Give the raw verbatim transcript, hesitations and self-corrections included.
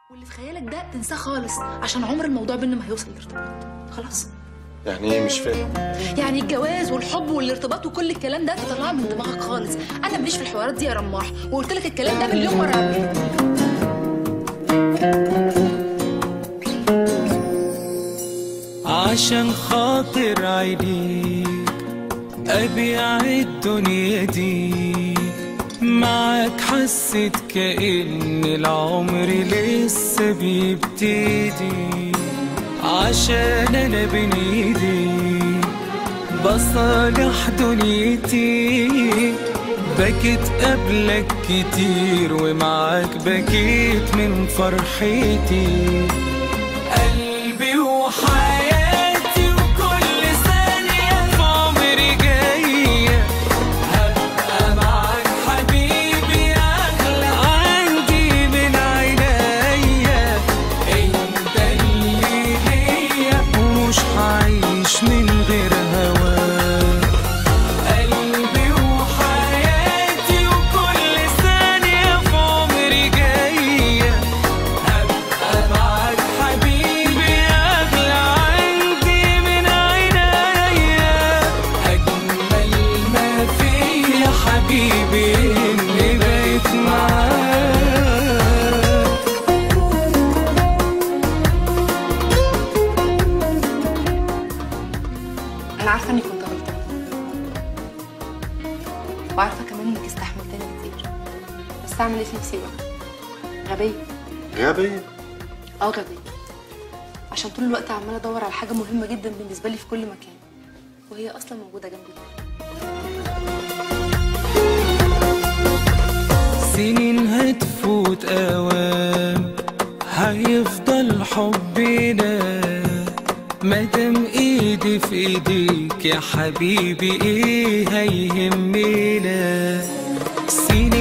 واللي في خيالك ده تنساه خالص، عشان عمر الموضوع بينا ما هيوصل لارتباط. خلاص؟ يعني ايه؟ مش فاهم. يعني الجواز والحب والارتباط وكل الكلام ده تطلعه من دماغك خالص. انا ماليش في الحوارات دي يا رماح، وقلت لك الكلام ده مليون مره قبل. عشان خاطر عينيك أبيع الدنيا دي، معاك حسيت كأن العمر لسه بيبتدي، عشان أنا بين ايديك بصالح دنيتي، بكيت قبلك كتير ومعاك بكيت من فرحتي، قلبي وحياتي وكل ثانية في عمري جاية هبقى معاك حبيبي أغلى عندي من عينيا، انت اللي ليا ومش هعيش من غير هواك، قلبي وحياتي وكل ثانية في عمري جاية هبقى معاك حبيبي أغلى عندي من عينيا، أجمل ما فيا حبيبي إني بقيت معاك. انا عارفه اني كنت غلطانه، وعارفه كمان انك استحملتني كتير، بس اعمل ايه في نفسي بقى؟ غبيه. غبية؟ اه غبيه، عشان طول الوقت عماله ادور على حاجه مهمه جدا بالنسبه لي في كل مكان، وهي اصلا موجوده جنبي. سنين هتفوت أوام هيفضل حبنا، مادام ايدي في ايديك يا حبيبي ايه هيهمنا، سنين